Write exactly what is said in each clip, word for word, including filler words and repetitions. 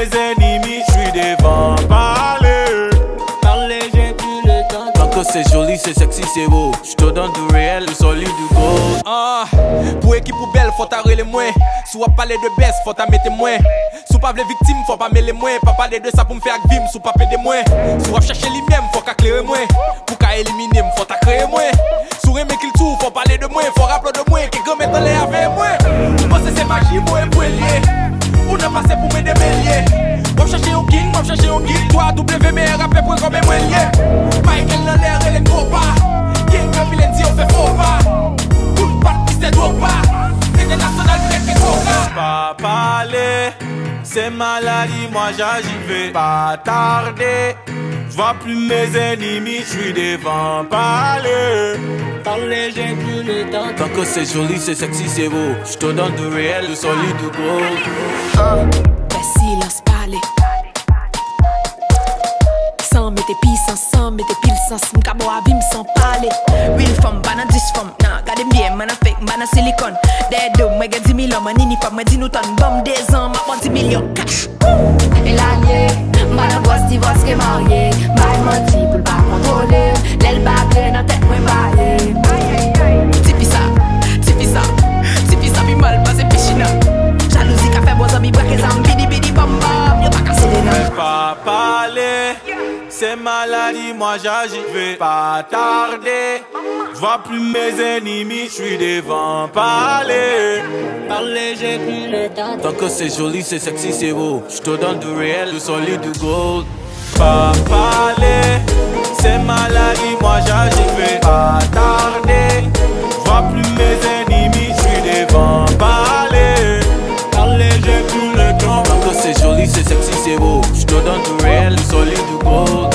mes ennemis, je suis devant. Parler, Parler, j'ai plus le temps. tant que c'est joli, c'est sexy, c'est beau. Je te donne du réel, du solide, du gold. Ah, pour équipe ou belle, faut t'arrêter les moins. Si on parler de baisse, faut t'en mettre moins. Si on pas les victimes, faut pas mêler moins. Pas parler de ça pour me faire vim, si on pas péder moins. Si on chercher les mêmes, faut qu'à clairer moins. Pour qu'à éliminer, faut t'à créer moins. Si on aime qu'il tout, faut parler de moins. Faut rappeler de moins, quelqu'un met dans les avec moins. Vous pensez c'est magie, moi et poilier. On a passé pour m'aider bélier. On chercher un king, on chercher un guide. Toi, W M R, rappel pour comme un moyen. Michael dans l'air, elle est gros pas. King, un vilain dit, on fait faux pas. Tout le parti, c'est trop pas. International, peut-être que trop pas. Pas parler, c'est maladie, moi j'agis, vais pas tarder. Je vois plus mes ennemis, je suis devant. Parler, Parler, j'ai plus le temps. tant que c'est joli, c'est sexy, c'est beau. Je te donne du réel, du solide, du gold. Ben silence parler. Sans mettre puissance, sans mettre pile sans m'cabo à vim sans parler. Real femme, bana dix femme. Nah, gade bien, man a fake, bana silicone. Dead dog, moi get dix millions, man ini pas, moi dix nous tonnes. Bam des ans, ma bon dix millions cash. Et l'année, mana boss divorce qui est marié. Mal menti pour le pas contrôler. L'aile bâclée dans tête moi baillé. Tipi ça, tipi ça, tipi ça, mi mal passé pichina. Jalousie qu'a fait bois, mi braque zam, bidi bidi bam bam. Yo pas cassé les Vais nains. pas parler, c'est maladie, moi j'agis, vais pas tarder. Je vois plus mes ennemis, je suis devant. Parler, Parler, j'ai plus le temps. tant que c'est joli, c'est sexy, c'est beau. Je te donne du réel, du solide, du gold. Pas parler, c'est maladie, moi j'agis, vais pas tarder. Je vois plus mes ennemis, je suis devant. Parler, Parler, j'ai plus le temps. tant que c'est joli, c'est sexy, c'est beau. Je te donne du réel, du solide, du gold.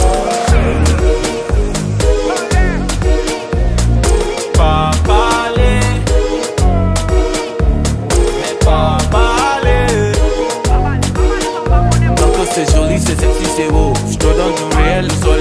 Pas parler, mais pas parler. Tant que c'est joli, c'est sexy, c'est beau. Je te donne du réel, du solide.